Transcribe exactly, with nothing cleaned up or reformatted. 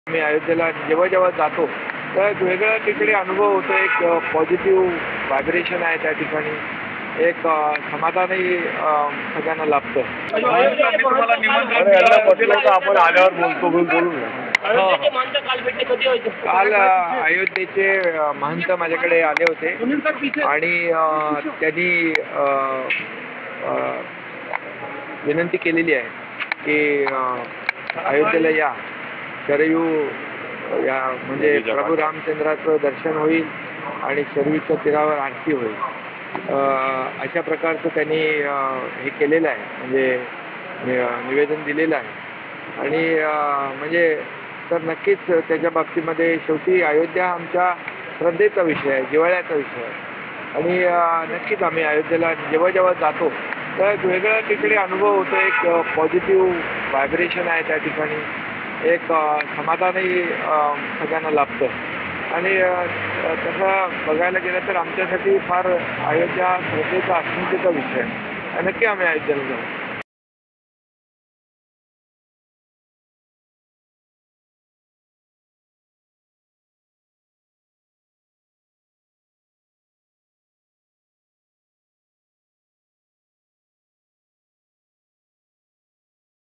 मी अयोध्येला जेव्हा जेव्हा जातो तर एक वेगळा तिकडे अनुभव होतो. एक पॉझिटिव्ह व्हायब्रेशन आहे त्या ठिकाणी. एक अ, समाधानही अ, सगळ्यांना लाभतं. तुम्हाला निमंत्रण दिलं म्हटलं तर आपण आल्यावर बोलतो बोलू अयोध्येचे महंत काल भेटले, कधी व्हायचे? काल अ, अयोध्येचे अ, महंत माझ्याकडे आले होते आणि अ, त्यांनी अ, अ, विनंती केलेली आहे की अ, अयोध्येला या, शरयू या म्हणजे प्रभू रामचंद्राचं दर्शन होईल आणि शरयूच्या तीरावर आरती होईल. अ, अशा प्रकारचं त्यांनी अ, हे केलेलं आहे, म्हणजे नि- निवेदन दिलेलं आहे. आणि अ, म्हणजे तर नक्कीच त्याच्या बाबतीमध्ये शेवटी अयोध्या आमच्या श्रद्धेचा विषय आहे, जिव्हाळ्याचा विषय आहे. आणि अ, नक्कीच आम्ही अयोध्येला जेव्हा जेव्हा जातो तर एक वेगळा तिकडे अनुभव होतो. एक पॉझिटिव्ह व्हायब्रेशन आहे त्या ठिकाणी. एक अ, समाधानही अ, सगळ्यांना लाभतं. आणि अ, तसं बघायला गेलं तर आमच्यासाठी फार अयोध्या श्रद्धेचा अस्मितेचा विषय आहे. नक्की आम्ही अयोध्येला जाऊ.